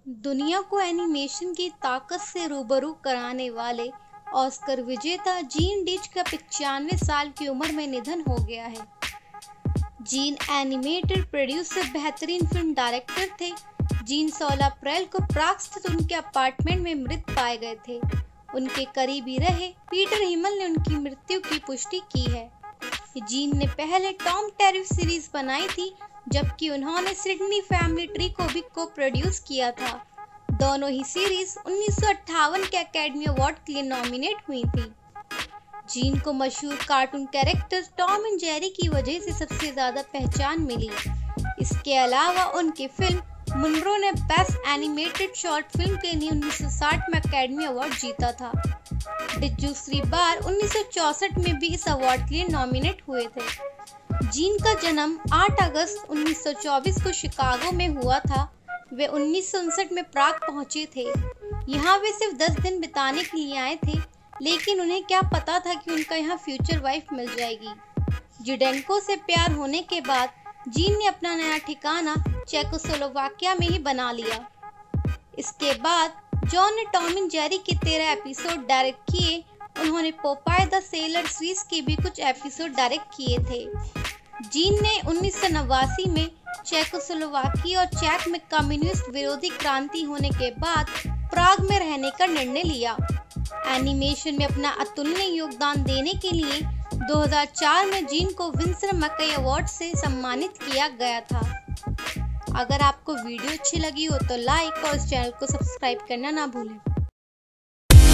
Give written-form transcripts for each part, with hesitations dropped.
दुनिया को एनिमेशन की ताकत से रूबरू कराने वाले ऑस्कर विजेता जीन डिच का 95 साल की उम्र में निधन हो गया है। जीन एनिमेटेड प्रोड्यूसर, बेहतरीन फिल्म डायरेक्टर थे। जीन 16 अप्रैल को प्राग स्थित उनके अपार्टमेंट में मृत पाए गए थे। उनके करीबी रहे पीटर हिमल ने उनकी मृत्यु की पुष्टि की है। जीन ने पहले टॉम टेरी सीरीज बनाई थी, जबकि उन्होंने सिडनी फैमिली ट्री को भी को प्रोड्यूस किया था। दोनों ही सीरीज 1958 के एकेडमी अवार्ड के लिए नॉमिनेट हुई थी। जीन को मशहूर cartoon character Tom and Jerry की वजह से सबसे ज्यादा पहचान मिली। इसके अलावा उनकी फिल्म मुनरो ने बेस्ट एनिमेटेड शॉर्ट फिल्म के लिए 1960 में एकेडमी अवार्ड जीता था। डिच दूसरी बार 1964 में भी इस अवार्ड के लिए नॉमिनेट हुए थे। जीन का जन्म 8 अगस्त 1924 को शिकागो में हुआ था। वे 1959 में प्राग पहुंचे थे। यहाँ वे सिर्फ 10 दिन बिताने के लिए आए थे, लेकिन उन्हें क्या पता था कि उनका यहाँ फ्यूचर वाइफ मिल जाएगी। जुडेंको से प्यार होने के बाद जीन ने अपना नया ठिकाना चेकोस्लोवाकिया में ही बना लिया। इसके बाद जॉन ने टॉम एंड जेरी के 13 एपिसोड डायरेक्ट किए। उन्होंने पोपाय द सेलर स्विस के भी कुछ एपिसोड डायरेक्ट किए थे। जीन ने 1989 में चेकोस्लोवाकिया और चेक में कम्युनिस्ट विरोधी क्रांति होने के बाद प्राग में रहने का निर्णय लिया। एनिमेशन में अपना अतुलनीय योगदान देने के लिए 2004 में जीन को विंसेंट मैकॉय अवार्ड से सम्मानित किया गया था। अगर आपको वीडियो अच्छी लगी हो तो लाइक और इस चैनल को सब्सक्राइब करना ना भूलें।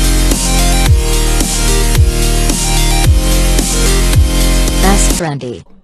Best Friendy